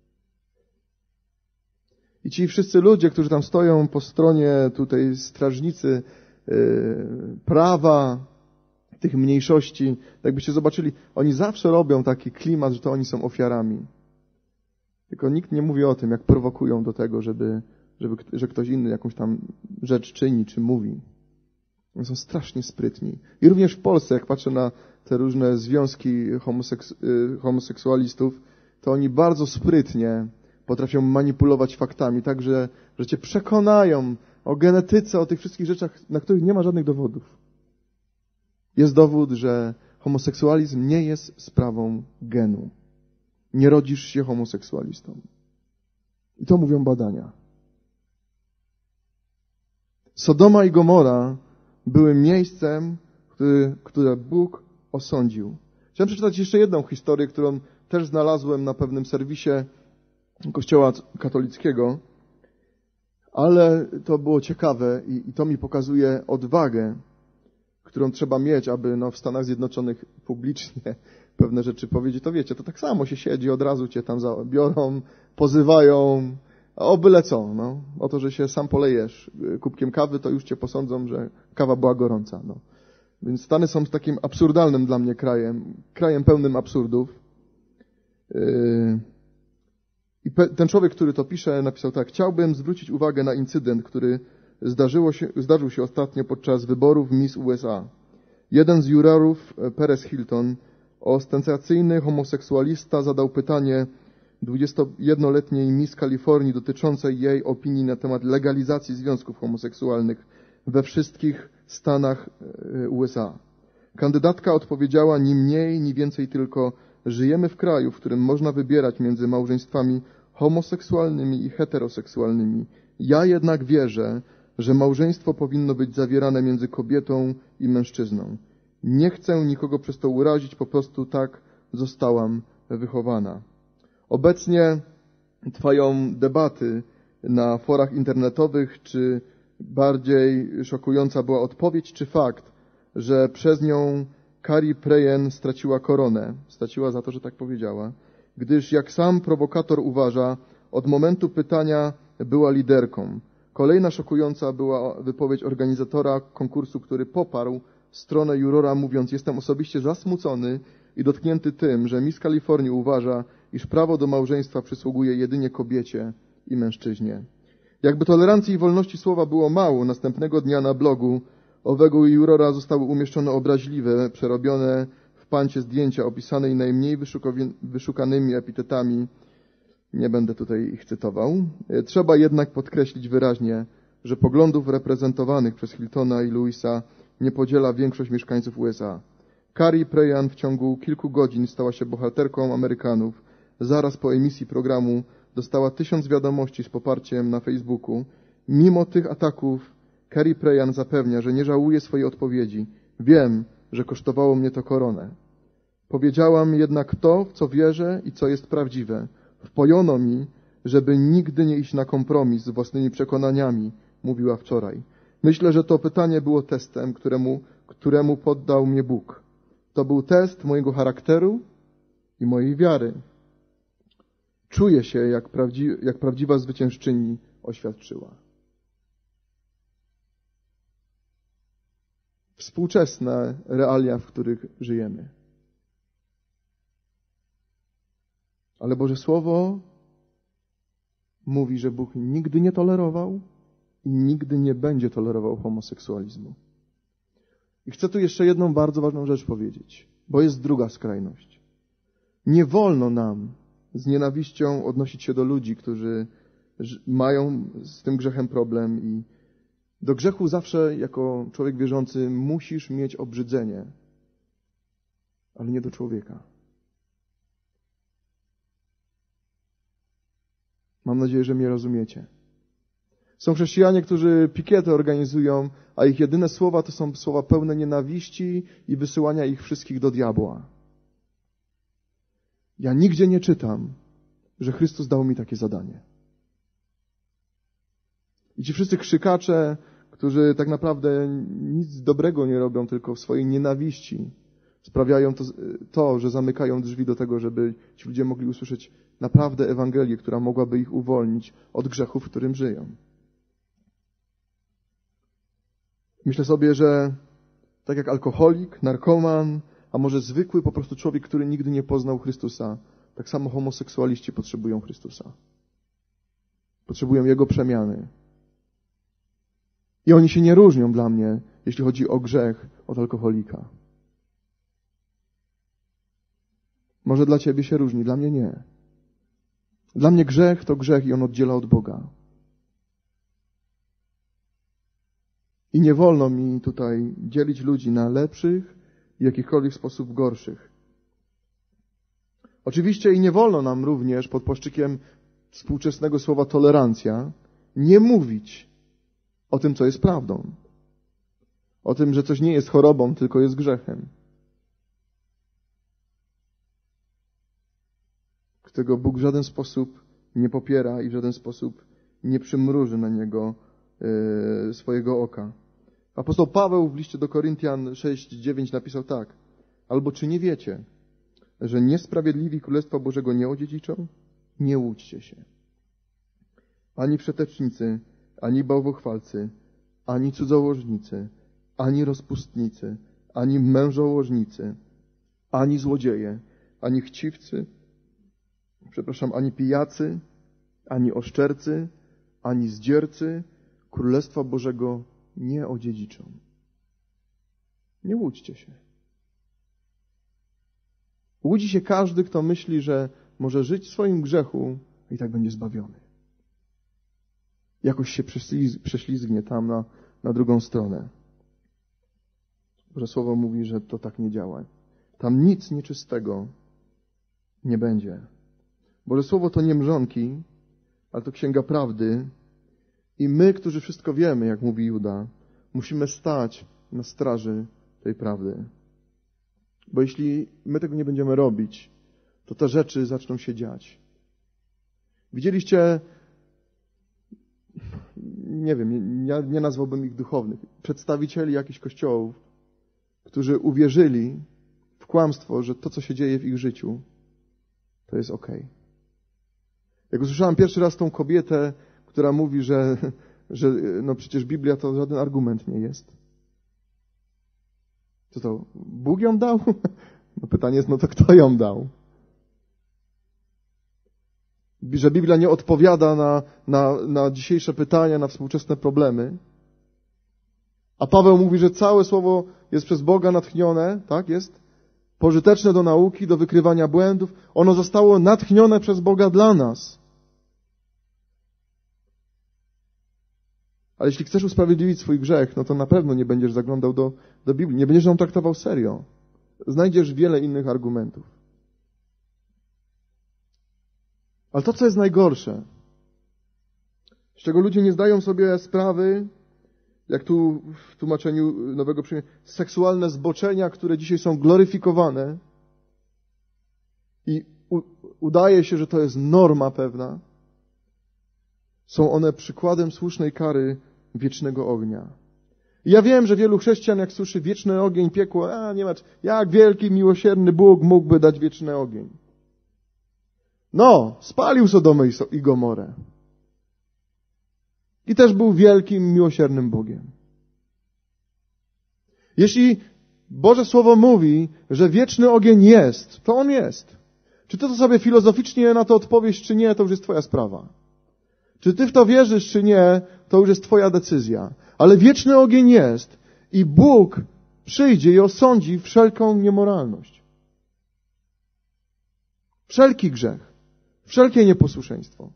I ci wszyscy ludzie, którzy tam stoją po stronie tutaj strażnicy yy, prawa, tych mniejszości, jakbyście zobaczyli, oni zawsze robią taki klimat, że to oni są ofiarami. Tylko nikt nie mówi o tym, jak prowokują do tego, żeby, żeby że ktoś inny jakąś tam rzecz czyni, czy mówi. Oni są strasznie sprytni. I również w Polsce, jak patrzę na te różne związki homoseks- homoseksualistów, to oni bardzo sprytnie potrafią manipulować faktami, tak, że, że cię przekonają o genetyce, o tych wszystkich rzeczach, na których nie ma żadnych dowodów. Jest dowód, że homoseksualizm nie jest sprawą genu. Nie rodzisz się homoseksualistą. I to mówią badania. Sodoma i Gomora były miejscem, który, które Bóg osądził. Chciałem przeczytać jeszcze jedną historię, którą też znalazłem na pewnym serwisie Kościoła katolickiego, ale to było ciekawe i, i to mi pokazuje odwagę, którą trzeba mieć, aby no, w Stanach Zjednoczonych publicznie pewne rzeczy powiedzieć. To wiecie, to tak samo się siedzi, od razu cię tam biorą, pozywają, o byle co. No. O to, że się sam polejesz kubkiem kawy, to już cię posądzą, że kawa była gorąca. No. Więc Stany są takim absurdalnym dla mnie krajem, krajem pełnym absurdów. Yy... I pe- ten człowiek, który to pisze, napisał tak: chciałbym zwrócić uwagę na incydent, który zdarzyło się, zdarzył się ostatnio podczas wyborów Miss U S A. Jeden z jurorów, Perez Hilton, ostentacyjny homoseksualista, zadał pytanie dwudziestojednoletniej Miss Kalifornii dotyczące jej opinii na temat legalizacji związków homoseksualnych we wszystkich stanach U S A. Kandydatka odpowiedziała: ni mniej, ni więcej, tylko żyjemy w kraju, w którym można wybierać między małżeństwami homoseksualnymi i heteroseksualnymi. Ja jednak wierzę, że małżeństwo powinno być zawierane między kobietą i mężczyzną. Nie chcę nikogo przez to urazić, po prostu tak zostałam wychowana. Obecnie trwają debaty na forach internetowych, czy bardziej szokująca była odpowiedź, czy fakt, że przez nią Carrie Preyen straciła koronę. Straciła za to, że tak powiedziała, gdyż jak sam prowokator uważa, od momentu pytania była liderką. Kolejna szokująca była wypowiedź organizatora konkursu, który poparł stronę jurora, mówiąc: jestem osobiście zasmucony i dotknięty tym, że Miss Kalifornii uważa, iż prawo do małżeństwa przysługuje jedynie kobiecie i mężczyźnie. Jakby tolerancji i wolności słowa było mało, następnego dnia na blogu owego jurora zostały umieszczone obraźliwe, przerobione w pancie zdjęcia opisanej najmniej wyszukanymi epitetami. Nie będę tutaj ich cytował. Trzeba jednak podkreślić wyraźnie, że poglądów reprezentowanych przez Hiltona i Louisa nie podziela większość mieszkańców U S A. Carrie Preyen w ciągu kilku godzin stała się bohaterką Amerykanów. Zaraz po emisji programu dostała tysiąc wiadomości z poparciem na Facebooku. Mimo tych ataków Carrie Preyen zapewnia, że nie żałuje swojej odpowiedzi. Wiem, że kosztowało mnie to koronę. Powiedziałam jednak to, w co wierzę i co jest prawdziwe. Wpojono mi, żeby nigdy nie iść na kompromis z własnymi przekonaniami, mówiła wczoraj. Myślę, że to pytanie było testem, któremu, któremu poddał mnie Bóg. To był test mojego charakteru i mojej wiary. Czuję się, jak, prawdzi, jak prawdziwa zwyciężczyni oświadczyła. Współczesne realia, w których żyjemy. Ale Boże Słowo mówi, że Bóg nigdy nie tolerował i nigdy nie będzie tolerował homoseksualizmu. I chcę tu jeszcze jedną bardzo ważną rzecz powiedzieć, bo jest druga skrajność. Nie wolno nam z nienawiścią odnosić się do ludzi, którzy mają z tym grzechem problem i do grzechu zawsze jako człowiek wierzący musisz mieć obrzydzenie, ale nie do człowieka. Mam nadzieję, że mnie rozumiecie. Są chrześcijanie, którzy pikiety organizują, a ich jedyne słowa to są słowa pełne nienawiści i wysyłania ich wszystkich do diabła. Ja nigdzie nie czytam, że Chrystus dał mi takie zadanie. I ci wszyscy krzykacze, którzy tak naprawdę nic dobrego nie robią, tylko w swojej nienawiści sprawiają to, to, że zamykają drzwi do tego, żeby ci ludzie mogli usłyszeć naprawdę Ewangelię, która mogłaby ich uwolnić od grzechu, w którym żyją. Myślę sobie, że tak jak alkoholik, narkoman, a może zwykły po prostu człowiek, który nigdy nie poznał Chrystusa, tak samo homoseksualiści potrzebują Chrystusa. Potrzebują Jego przemiany. I oni się nie różnią dla mnie, jeśli chodzi o grzech, od alkoholika. Może dla ciebie się różni, dla mnie nie. Dla mnie grzech to grzech i on oddziela od Boga. I nie wolno mi tutaj dzielić ludzi na lepszych i w jakichkolwiek sposób gorszych. Oczywiście i nie wolno nam również pod płaszczykiem współczesnego słowa tolerancja nie mówić o tym, co jest prawdą. O tym, że coś nie jest chorobą, tylko jest grzechem. Którego Bóg w żaden sposób nie popiera i w żaden sposób nie przymruży na niego yy, swojego oka. Apostoł Paweł w liście do Koryntian sześć dziewięć napisał tak: albo czy nie wiecie, że niesprawiedliwi Królestwa Bożego nie odziedziczą? Nie łudźcie się. Ani przetecznicy, ani bałwochwalcy, ani cudzołożnicy, ani rozpustnicy, ani mężołożnicy, ani złodzieje, ani chciwcy, przepraszam, ani pijacy, ani oszczercy, ani zdziercy Królestwa Bożego nie odziedziczą. Nie łudźcie się. Łudzi się każdy, kto myśli, że może żyć w swoim grzechu i tak będzie zbawiony. Jakoś się prześlizgnie tam na, na drugą stronę. Boże Słowo mówi, że to tak nie działa. Tam nic nieczystego nie będzie. Boże Słowo to nie mrzonki, ale to księga prawdy I my, którzy wszystko wiemy, jak mówi Juda, musimy stać na straży tej prawdy. Bo jeśli my tego nie będziemy robić, to te rzeczy zaczną się dziać. Widzieliście, nie wiem, ja nie nazwałbym ich duchownych, przedstawicieli jakichś kościołów, którzy uwierzyli w kłamstwo, że to, co się dzieje w ich życiu, to jest okej. Jak usłyszałem pierwszy raz tą kobietę, która mówi, że, że no przecież Biblia to żaden argument nie jest. Co to? Bóg ją dał? No pytanie jest, no to kto ją dał? Że Biblia nie odpowiada na, na, na dzisiejsze pytania, na współczesne problemy. A Paweł mówi, że całe słowo jest przez Boga natchnione, tak jest? Pożyteczne do nauki, do wykrywania błędów. Ono zostało natchnione przez Boga dla nas. Ale jeśli chcesz usprawiedliwić swój grzech, no to na pewno nie będziesz zaglądał do, do Biblii. Nie będziesz ją traktował serio. Znajdziesz wiele innych argumentów. Ale to, co jest najgorsze, z czego ludzie nie zdają sobie sprawy, jak tu w tłumaczeniu Nowego Przymierza, seksualne zboczenia, które dzisiaj są gloryfikowane i u, udaje się, że to jest norma pewna, są one przykładem słusznej kary wiecznego ognia. I ja wiem, że wielu chrześcijan, jak słyszy wieczny ogień, piekło, a nie ma, jak wielki, miłosierny Bóg mógłby dać wieczny ogień? No, spalił Sodomę i Gomorę. I też był wielkim, miłosiernym Bogiem. Jeśli Boże Słowo mówi, że wieczny ogień jest, to on jest. Czy ty to sobie filozoficznie na to odpowiesz, czy nie, to już jest twoja sprawa. Czy ty w to wierzysz, czy nie, to już jest twoja decyzja. Ale wieczny ogień jest i Bóg przyjdzie i osądzi wszelką niemoralność. Wszelki grzech. Wszelkie nieposłuszeństwo.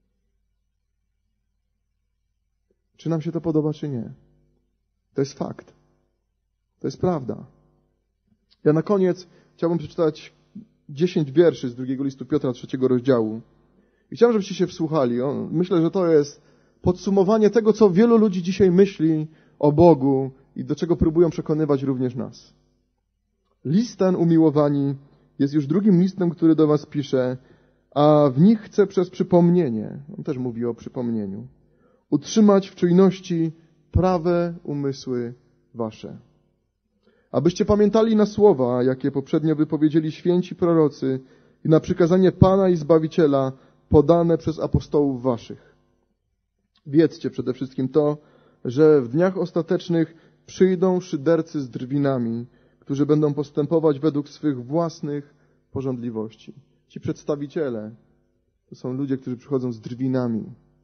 Czy nam się to podoba, czy nie? To jest fakt. To jest prawda. Ja na koniec chciałbym przeczytać dziesięć wierszy z drugiego listu Piotra, trzeciego rozdziału. I chciałem, żebyście się wsłuchali. Myślę, że to jest podsumowanie tego, co wielu ludzi dzisiaj myśli o Bogu i do czego próbują przekonywać również nas. List ten, umiłowani, jest już drugim listem, który do was pisze, a w nich chcę przez przypomnienie, on też mówi o przypomnieniu, utrzymać w czujności prawe umysły wasze. Abyście pamiętali na słowa, jakie poprzednio wypowiedzieli święci prorocy i na przykazanie Pana i Zbawiciela podane przez apostołów waszych. Wiedzcie przede wszystkim to, że w dniach ostatecznych przyjdą szydercy z drwinami, którzy będą postępować według swych własnych pożądliwości. Ci przedstawiciele to są ludzie, którzy przychodzą z drwinami,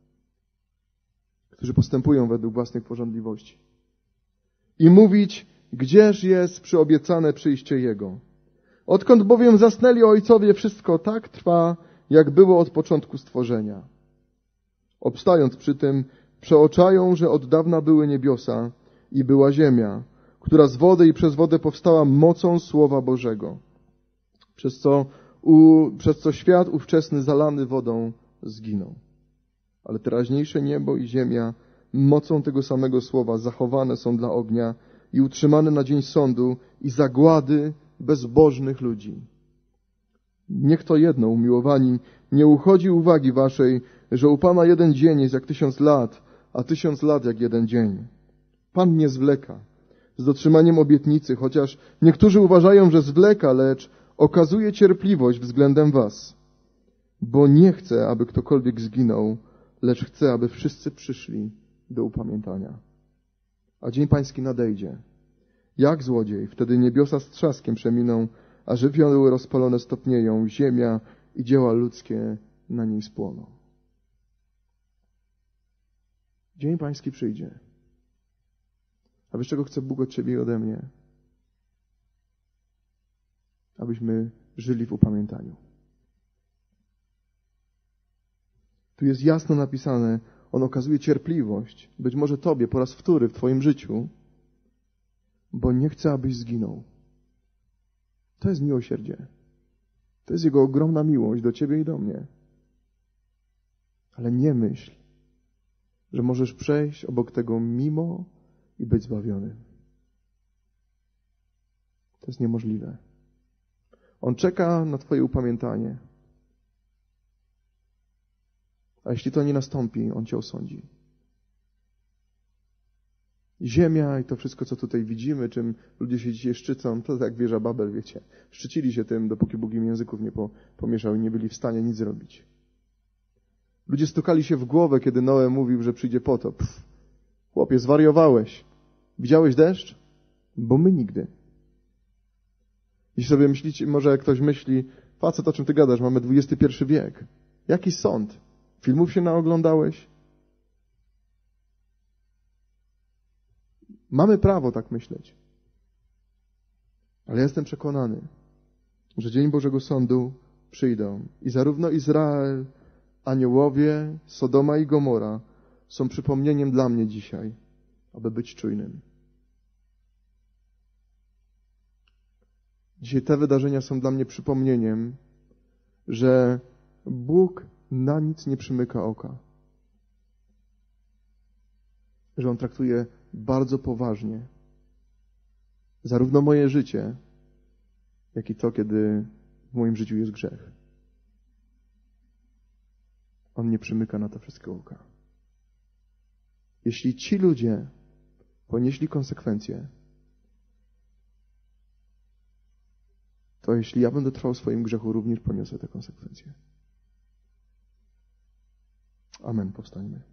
którzy postępują według własnych pożądliwości. I mówić, gdzież jest przyobiecane przyjście Jego. Odkąd bowiem zasnęli ojcowie, wszystko tak trwa, jak było od początku stworzenia. Obstając przy tym, przeoczają, że od dawna były niebiosa i była ziemia, która z wody i przez wodę powstała mocą Słowa Bożego, przez co, u, przez co świat ówczesny zalany wodą zginął. Ale teraźniejsze niebo i ziemia mocą tego samego Słowa zachowane są dla ognia i utrzymane na dzień sądu i zagłady bezbożnych ludzi. Niech to jedno, umiłowani, nie uchodzi uwagi waszej, że u Pana jeden dzień jest jak tysiąc lat, a tysiąc lat jak jeden dzień. Pan nie zwleka z dotrzymaniem obietnicy, chociaż niektórzy uważają, że zwleka, lecz okazuje cierpliwość względem was, bo nie chce, aby ktokolwiek zginął, lecz chce, aby wszyscy przyszli do upamiętania. A dzień pański nadejdzie. Jak złodziej, wtedy niebiosa z trzaskiem przeminą, a żywioły rozpalone stopnieją, ziemia i dzieła ludzkie na niej spłoną. Dzień pański przyjdzie. A wiesz, czego chce Bóg od ciebie i ode mnie? Abyśmy żyli w upamiętaniu. Tu jest jasno napisane, on okazuje cierpliwość, być może tobie po raz wtóry w twoim życiu, bo nie chce, abyś zginął. To jest miłosierdzie. To jest Jego ogromna miłość do ciebie i do mnie. Ale nie myśl, że możesz przejść obok tego mimo i być zbawiony. To jest niemożliwe. On czeka na twoje upamiętanie. A jeśli to nie nastąpi, On cię osądzi. Ziemia i to wszystko, co tutaj widzimy, czym ludzie się dzisiaj szczycą, to jak wieża Babel, wiecie. Szczycili się tym, dopóki Bóg im języków nie pomieszał i nie byli w stanie nic zrobić. Ludzie stukali się w głowę, kiedy Noe mówił, że przyjdzie potop. Pff, chłopie, zwariowałeś. Widziałeś deszcz? Bo my nigdy. Jeśli sobie myślicie, może ktoś myśli, facet, o czym ty gadasz, mamy dwudziesty pierwszy wiek. Jaki sąd? Filmów się naoglądałeś? Mamy prawo tak myśleć. Ale ja jestem przekonany, że dzień Bożego Sądu przyjdą i zarówno Izrael, aniołowie, Sodoma i Gomora są przypomnieniem dla mnie dzisiaj, aby być czujnym. Dzisiaj te wydarzenia są dla mnie przypomnieniem, że Bóg na nic nie przymyka oka. Że On traktuje bardzo poważnie zarówno moje życie, jak i to, kiedy w moim życiu jest grzech. On nie przymyka na to wszystko oka. Jeśli ci ludzie ponieśli konsekwencje, to jeśli ja będę trwał w swoim grzechu, również poniosę te konsekwencje. Amen. Powstańmy.